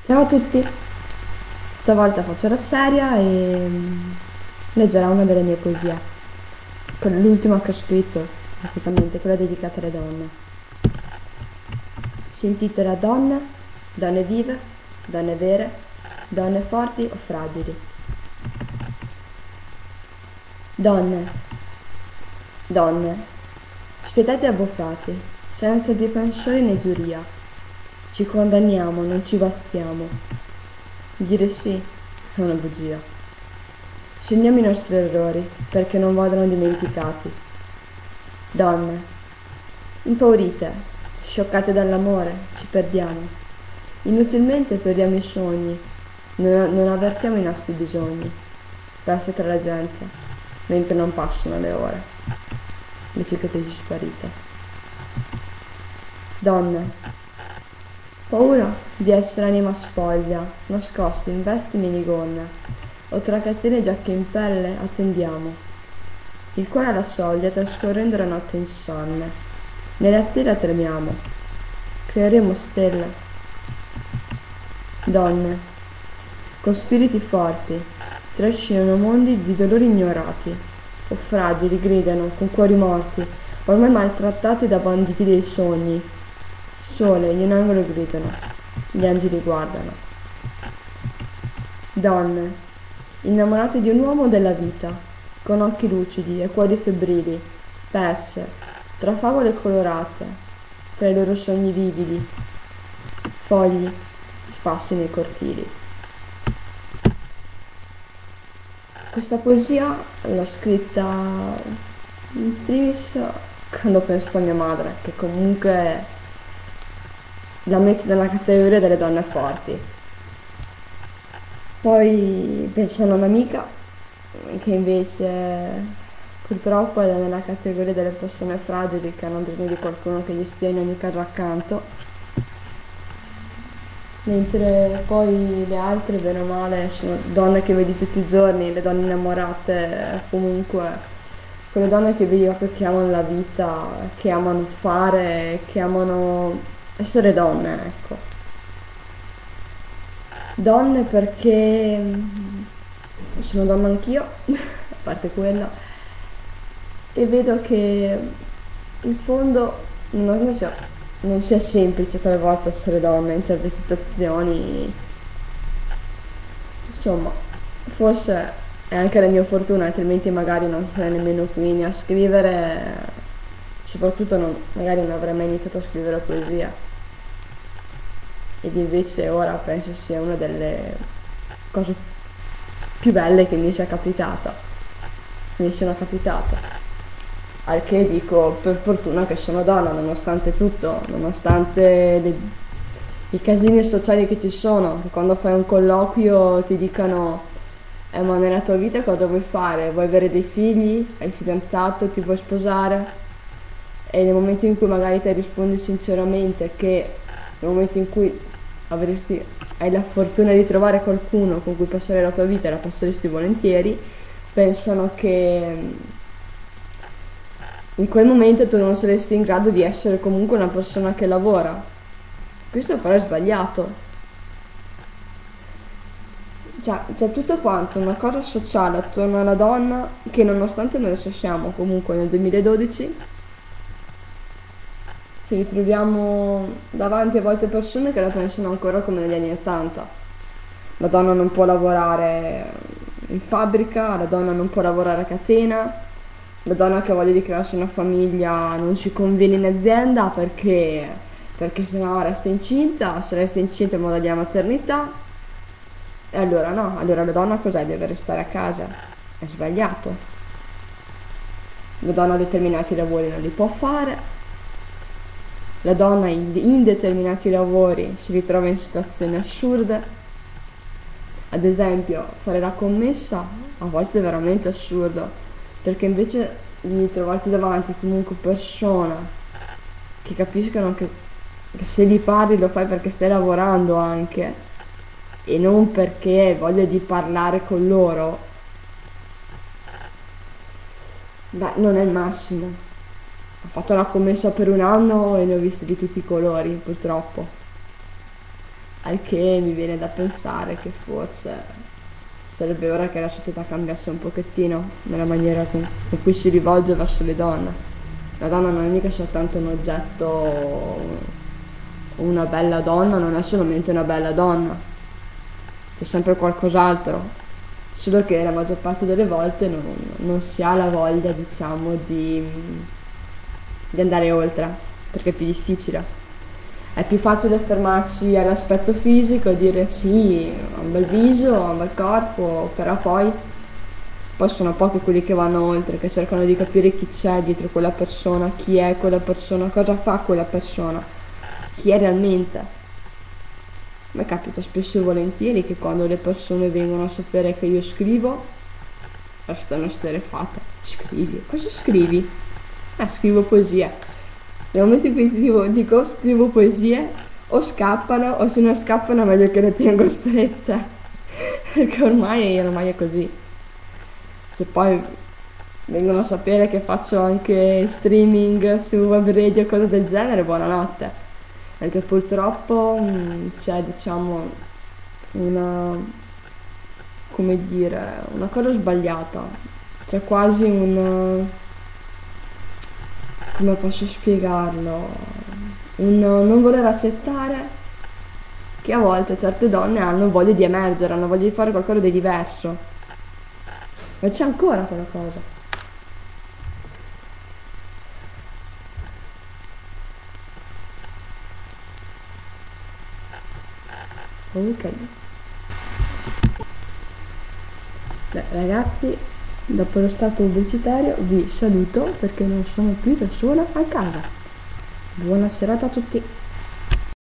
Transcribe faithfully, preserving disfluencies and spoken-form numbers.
Ciao a tutti, stavolta faccio la seria e mm, leggerò una delle mie poesie, con l'ultima che ho scritto, praticamente quella dedicata alle donne. Si intitola Donne, donne vive, donne vere, donne forti o fragili. Donne, donne, spietati avvocati, senza difensori né giuria, ci condanniamo, non ci bastiamo. Dire sì è una bugia. Segniamo i nostri errori perché non vadano dimenticati. Donne, impaurite, scioccate dall'amore, ci perdiamo. Inutilmente perdiamo i sogni, non, non avvertiamo i nostri bisogni. Passa tra la gente, mentre non passano le ore, le cicatrici sparite. Donne, paura di essere anima spoglia, nascosti in vesti minigonne, o tra catene giacche in pelle attendiamo. Il cuore alla soglia trascorrendo la notte insonne. Nell'attesa tremiamo. Creeremo stelle. Donne, con spiriti forti, trascinano mondi di dolori ignorati, o fragili gridano con cuori morti, ormai maltrattati da banditi dei sogni. Sole in un angolo gridano, gli angeli guardano. Donne, innamorate di un uomo o della vita, con occhi lucidi e cuori febbrili, perse, tra favole colorate, tra i loro sogni vividi, fogli sparsi nei cortili. Questa poesia l'ho scritta in primis quando penso a mia madre, che comunque la metto nella categoria delle donne forti. Poi penso a un'amica che invece purtroppo è nella categoria delle persone fragili che hanno bisogno di qualcuno che gli stia in ogni caso accanto, mentre poi le altre, bene o male, sono donne che vedi tutti i giorni, le donne innamorate, comunque quelle donne che vedi proprio che amano la vita, che amano fare, che amano essere donne, ecco. Donne perché mm, sono donna anch'io, a parte quello, e vedo che in fondo non sia, non sia semplice talvolta essere donna in certe situazioni. Insomma, forse è anche la mia fortuna, altrimenti magari non sarei nemmeno qui né a scrivere, soprattutto non- magari non avrei mai iniziato a scrivere poesia. Ed invece ora penso sia una delle cose più belle che mi sia capitata, mi siano capitate. Al che dico per fortuna che sono donna, nonostante tutto, nonostante le- i casini sociali che ci sono, che quando fai un colloquio ti dicano eh, ma nella tua vita cosa vuoi fare? Vuoi avere dei figli? Hai il fidanzato? Ti vuoi sposare? E nel momento in cui magari ti rispondi sinceramente che nel momento in cui avresti, hai la fortuna di trovare qualcuno con cui passare la tua vita e la passeresti volentieri, pensano che mm, in quel momento tu non saresti in grado di essere comunque una persona che lavora. Questo però è sbagliato. Cioè, c'è tutto quanto una cosa sociale attorno alla donna che nonostante noi adesso siamo comunque nel duemiladodici, ci ritroviamo davanti a volte persone che la pensano ancora come negli anni ottanta. La donna non può lavorare in fabbrica, la donna non può lavorare a catena, la donna che ha voglia di crearsi una famiglia non ci conviene in azienda perché, perché sennò resta incinta, se resta incinta in modo di maternità. E allora no, allora la donna cos'è? Deve restare a casa. È sbagliato. La donna determinati lavori non li può fare, la donna in, in determinati lavori si ritrova in situazioni assurde. Ad esempio, fare la commessa a volte è veramente assurdo, perché invece di trovarti davanti comunque persone che capiscono che, che se gli parli lo fai perché stai lavorando anche e non perché hai voglia di parlare con loro, beh, non è il massimo. Ho fatto la commessa per un anno e ne ho viste di tutti i colori, purtroppo. Al che mi viene da pensare che forse sarebbe ora che la società cambiasse un pochettino nella maniera con, con cui si rivolge verso le donne. La donna non è mica soltanto un oggetto, una bella donna non è solamente una bella donna, c'è sempre qualcos'altro, solo che la maggior parte delle volte non, non si ha la voglia, diciamo, di, di andare oltre, perché è più difficile. È più facile fermarsi all'aspetto fisico e dire sì, ha un bel viso, ha un bel corpo, però poi, poi sono pochi quelli che vanno oltre, che cercano di capire chi c'è dietro quella persona, chi è quella persona, cosa fa quella persona, chi è realmente. A me capita spesso e volentieri che quando le persone vengono a sapere che io scrivo, restano esterrefatte. Scrivi? Cosa scrivi? Ah, scrivo poesie. Nel momento in cui ti dico, dico scrivo poesie, o scappano, o se non scappano è meglio che le tengo strette. Perché ormai, ormai è così. Se poi vengono a sapere che faccio anche streaming su web radio o cose del genere, buonanotte. Perché purtroppo mh, c'è, diciamo, una, come dire, una cosa sbagliata. C'è quasi un, come posso spiegarlo, un non voler accettare che a volte certe donne hanno voglia di emergere, hanno voglia di fare qualcosa di diverso. Ma c'è ancora quella cosa. Comunque, beh, ragazzi, dopo lo stop pubblicitario vi saluto perché non sono più da sola a casa. Buona serata a tutti.